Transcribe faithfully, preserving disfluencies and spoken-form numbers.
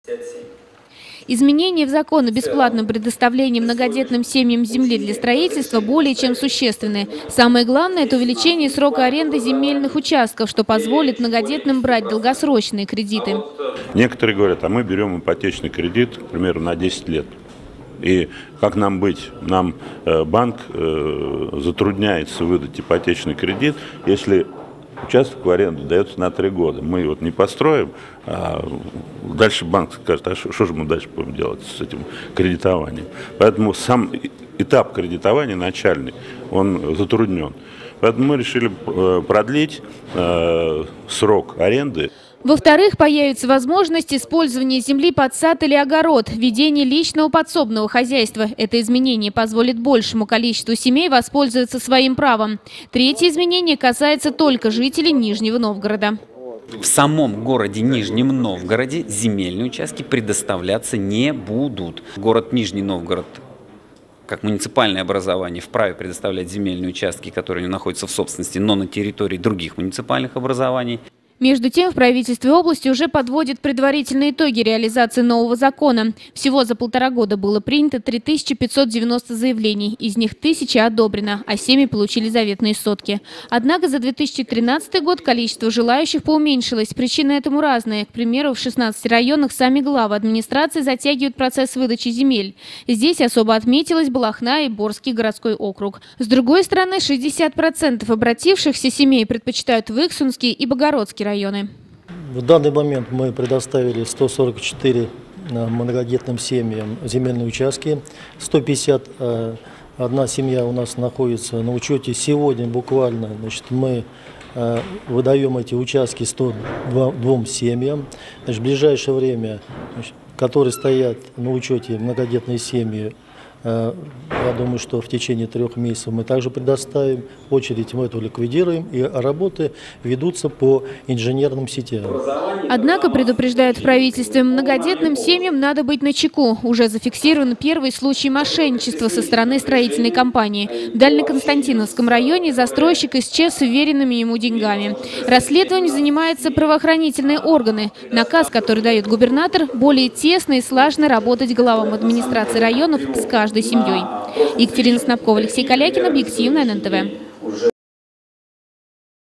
Изменения в закон о бесплатном предоставлении многодетным семьям земли для строительства более чем существенны. Самое главное – это увеличение срока аренды земельных участков, что позволит многодетным брать долгосрочные кредиты. Некоторые говорят, а мы берем ипотечный кредит, к примеру, на десять лет. И как нам быть? Нам э, банк э, затрудняется выдать ипотечный кредит, если участок в аренду дается на три года. Мы вот не построим, а дальше банк скажет, а что же мы дальше будем делать с этим кредитованием. Поэтому сам этап кредитования начальный, он затруднен. Поэтому мы решили продлить э, срок аренды. Во-вторых, появится возможность использования земли под сад или огород, введение личного подсобного хозяйства. Это изменение позволит большему количеству семей воспользоваться своим правом. Третье изменение касается только жителей Нижнего Новгорода. В самом городе Нижнем Новгороде земельные участки предоставляться не будут. Город Нижний Новгород, как муниципальное образование, вправе предоставлять земельные участки, которые находятся в собственности, но на территории других муниципальных образований. Между тем, в правительстве области уже подводят предварительные итоги реализации нового закона. Всего за полтора года было принято три тысячи пятьсот девяносто заявлений, из них тысяча одобрено, а семьи получили заветные сотки. Однако за две тысячи тринадцатый год количество желающих поуменьшилось. Причины этому разные. К примеру, в шестнадцати районах сами главы администрации затягивают процесс выдачи земель. Здесь особо отметилась Балахна и Борский городской округ. С другой стороны, шестьдесят процентов обратившихся семей предпочитают Выксунский и Богородский районы. В данный момент мы предоставили сто сорок четыре многодетным семьям земельные участки. сто пятьдесят одна семья у нас находится на учете. Сегодня буквально, значит, мы выдаем эти участки сто двум семьям. Значит, в ближайшее время, значит, которые стоят на учете многодетные семьи, я думаю, что в течение трех месяцев мы также предоставим. Очередь мы эту ликвидируем, и работы ведутся по инженерным сетям. Однако, предупреждают в правительстве, многодетным семьям надо быть начеку. Уже зафиксирован первый случай мошенничества со стороны строительной компании. В Дальнеконстантиновском районе застройщик исчез с уверенными ему деньгами. Расследованием занимаются правоохранительные органы. Наказ, который дает губернатор, более тесно и слаженно работать главам администрации районов с каждой семьей. Екатерина Снабкова, Алексей Калякин, объективно эн эн тэ вэ.